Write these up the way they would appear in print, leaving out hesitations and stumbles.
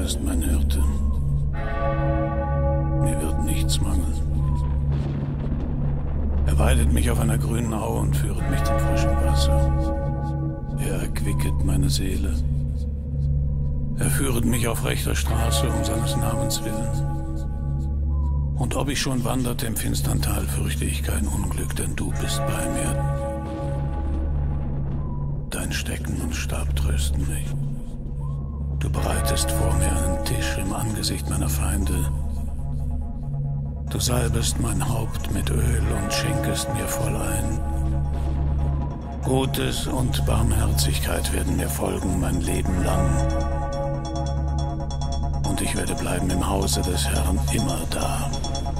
ist mein Hirte. Mir wird nichts mangeln. Er weidet mich auf einer grünen Aue und führet mich zum frischen Wasser. Er erquicket meine Seele. Er führet mich auf rechter Straße um seines Namens willen. Und ob ich schon wanderte im finstern Tal, fürchte ich kein Unglück, denn du bist bei mir. Dein Stecken und Stab trösten mich. Du bereitest vor mir einen Tisch im Angesicht meiner Feinde. Du salbest mein Haupt mit Öl und schenkest mir voll ein. Gutes und Barmherzigkeit werden mir folgen mein Leben lang. Und ich werde bleiben im Hause des Herrn immer da.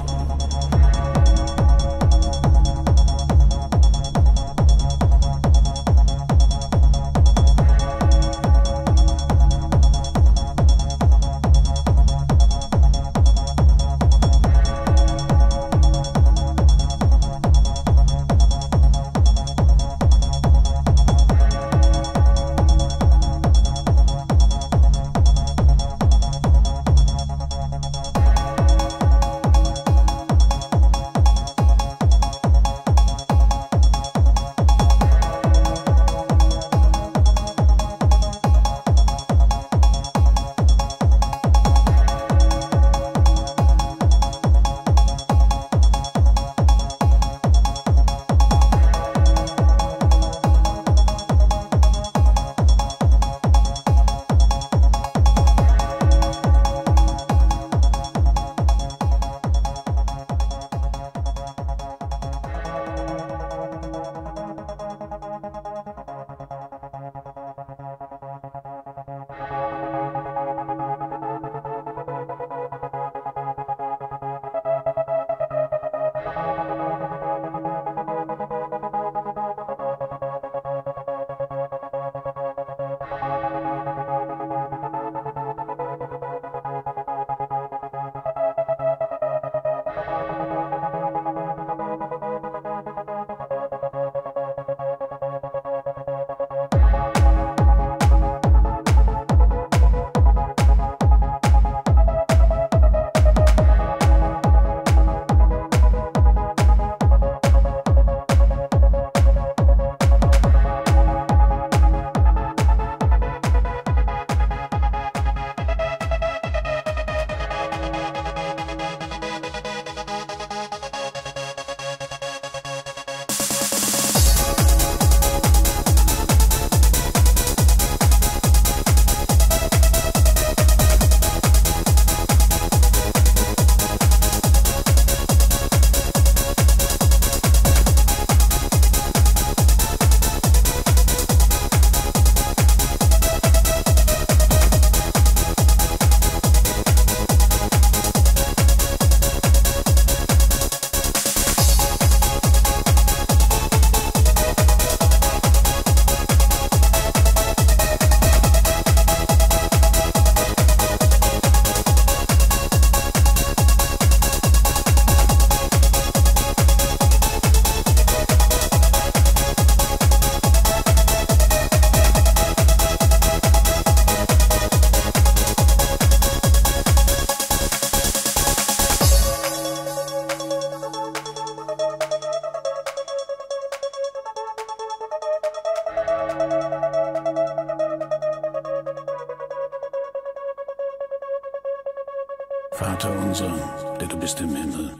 Vater unser, der du bist im Himmel,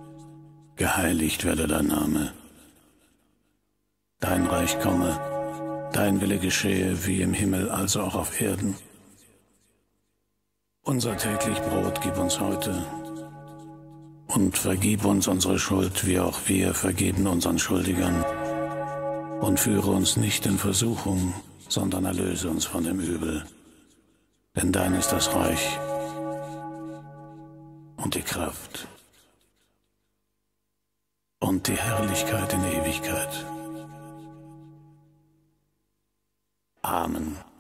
geheiligt werde dein Name. Dein Reich komme, dein Wille geschehe, wie im Himmel, also auch auf Erden. Unser täglich Brot gib uns heute und vergib uns unsere Schuld, wie auch wir vergeben unseren Schuldigern. Und führe uns nicht in Versuchung, sondern erlöse uns von dem Übel. Denn dein ist das Reich und die Kraft und die Herrlichkeit in Ewigkeit. Amen.